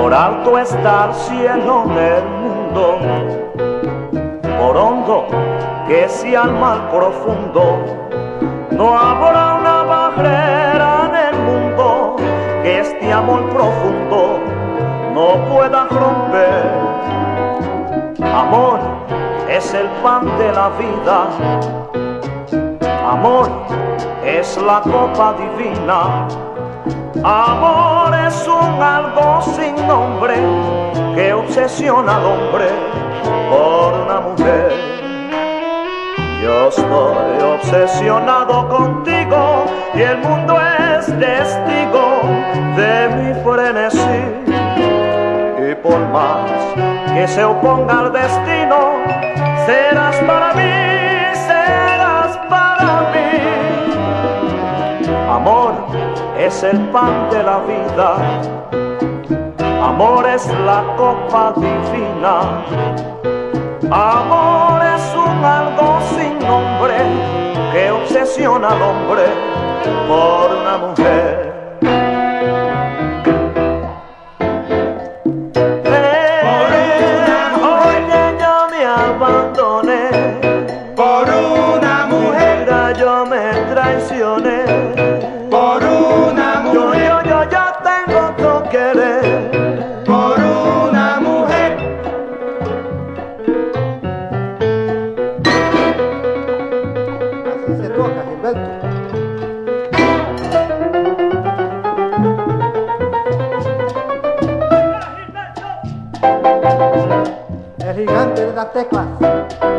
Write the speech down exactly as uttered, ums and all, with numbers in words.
Por alto está el cielo del mundo, por hondo que sea el mar profundo, no habrá una barrera en el mundo que este amor profundo no pueda romper. Amor es el pan de la vida, amor es la copa divina, amor es un algo sin nombre que obsesiona al hombre por una mujer. Yo estoy obsesionado contigo y el mundo es testigo de mi frenesí. Y por más que se oponga al destino, serás para mí, serás para mí. Amor es el pan de la vida, amor es la copa divina, amor es un algo sin nombre que obsesiona al hombre por una mujer. Por una mujer, yo me traicioné. Por una mujer, yo, yo, yo, yo tengo otro querer. Por una mujer. Así se toca, Gilberto. El gigante de las teclas.